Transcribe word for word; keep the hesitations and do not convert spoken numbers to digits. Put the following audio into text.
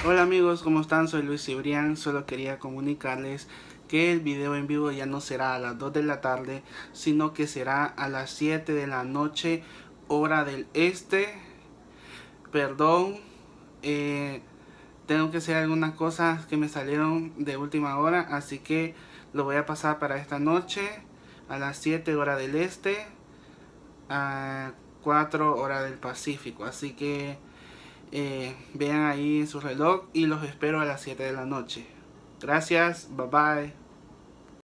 Hola amigos, ¿cómo están? Soy Luis Cibrián. Solo quería comunicarles que el video en vivo ya no será a las dos de la tarde, sino que será a las siete de la noche, hora del este. Perdón, eh, tengo que hacer algunas cosas que me salieron de última hora, así que lo voy a pasar para esta noche a las siete hora del este, a cuatro hora del Pacífico. Así que eh, vean ahí en su reloj y los espero a las siete de la noche. Gracias, bye bye.